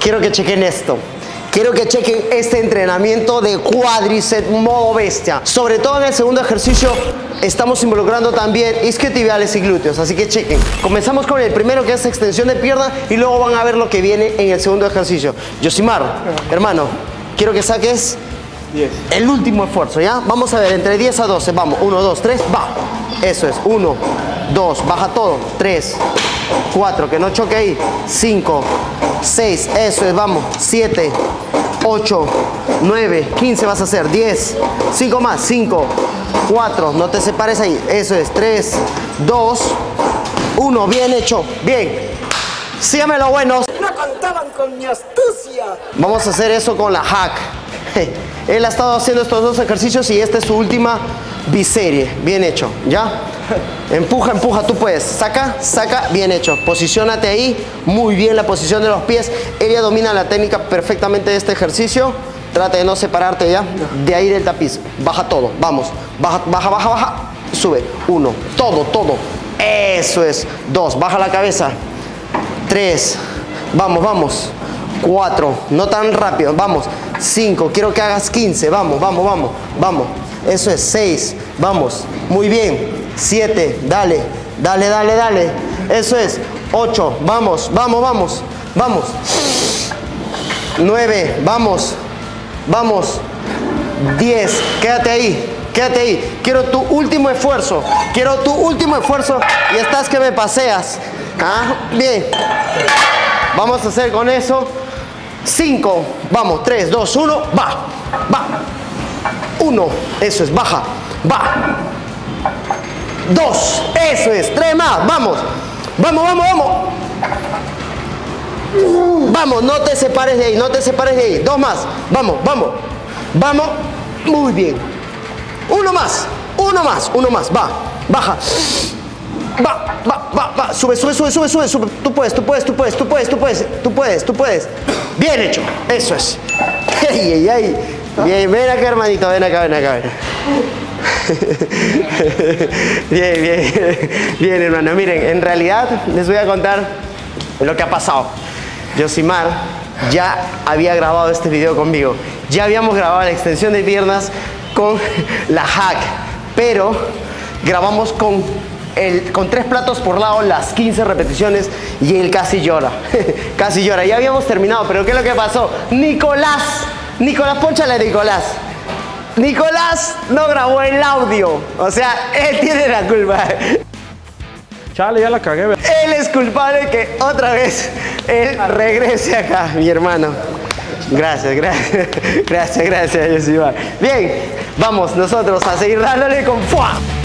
Quiero que chequen esto. Quiero que chequen este entrenamiento de cuádriceps modo bestia. Sobre todo en el segundo ejercicio estamos involucrando también isquiotibiales y glúteos. Así que chequen. Comenzamos con el primero, que es extensión de pierna, y luego van a ver lo que viene en el segundo ejercicio. Yosimar, hermano, quiero que saques 10. el último esfuerzo, ¿ya? Vamos a ver, entre 10 a 12. Vamos, 1, 2, 3, va. Eso es, 1, 2, baja todo. 3, 4, que no choque ahí. 5, 6, eso es, vamos. 7, 8, 9, 15 vas a hacer. 10, 5 más, 5, 4, no te separes ahí. Eso es, 3, 2, 1, bien hecho, bien. Síganme lo bueno. No contaban con mi astucia. Vamos a hacer eso con la hack. Él ha estado haciendo estos dos ejercicios y esta es su última biserie. Bien hecho, ¿ya? Empuja, empuja, tú puedes. Saca, saca, bien hecho. Posiciónate ahí, muy bien la posición de los pies. Ella domina la técnica perfectamente de este ejercicio. Trata de no separarte ya de ahí del tapiz. Baja todo, vamos. Baja, baja, baja, baja. Sube. 1, todo, todo. Eso es. 2, baja la cabeza. 3, vamos, vamos. 4, no tan rápido, vamos. 5, quiero que hagas 15, vamos, vamos, vamos, vamos. Eso es, 6, vamos, muy bien. 7, dale, dale, dale, dale. Eso es, 8, vamos, vamos, vamos, vamos. 9, vamos, vamos. 10, quédate ahí, quédate ahí. Quiero tu último esfuerzo, quiero tu último esfuerzo y estás que me paseas. Ah, bien. Vamos a hacer con eso 5, vamos, 3, 2, 1, va, va. 1, eso es, baja, va. 2, eso es, 3 más, vamos, vamos, vamos, vamos. Vamos, no te separes de ahí, no te separes de ahí. 2 más, vamos, vamos, vamos, muy bien. 1 más, 1 más, 1 más, va, baja. Va, va, va, va, sube, sube, sube, sube, sube, sube. Tú puedes, tú puedes, tú puedes, tú puedes, tú puedes, tú puedes, tú puedes. Bien hecho, eso es. Ay, ay, ay. Bien, ven acá, hermanito, ven acá, ven acá, ven. Bien, bien, bien, hermano. Miren, en realidad les voy a contar lo que ha pasado. Yosimar ya había grabado este video conmigo. Ya habíamos grabado la extensión de piernas con la hack, pero grabamos con 3 platos por lado, las 15 repeticiones, y él casi llora. Casi llora. Ya habíamos terminado, pero ¿qué es lo que pasó? Nicolás, pónchale a Nicolás. Nicolás no grabó el audio. O sea, él tiene la culpa. Chale, ya la cagué. Él es culpable que otra vez él regrese acá, mi hermano. Gracias, gracias. Gracias, gracias, Yosimar. Bien, vamos nosotros a seguir dándole con ¡fua!